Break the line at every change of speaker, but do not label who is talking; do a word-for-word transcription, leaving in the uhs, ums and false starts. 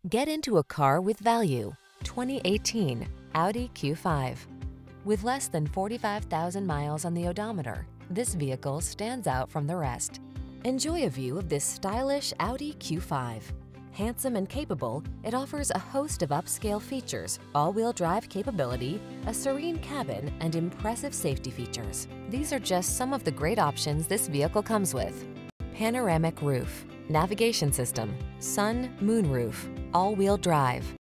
Get into a car with value. twenty eighteen Audi Q five. With less than forty-five thousand miles on the odometer, this vehicle stands out from the rest. Enjoy a view of this stylish Audi Q five. Handsome and capable, it offers a host of upscale features, all-wheel drive capability, a serene cabin, and impressive safety features. These are just some of the great options this vehicle comes with: panoramic roof, navigation system, sun, moon roof, all-wheel drive,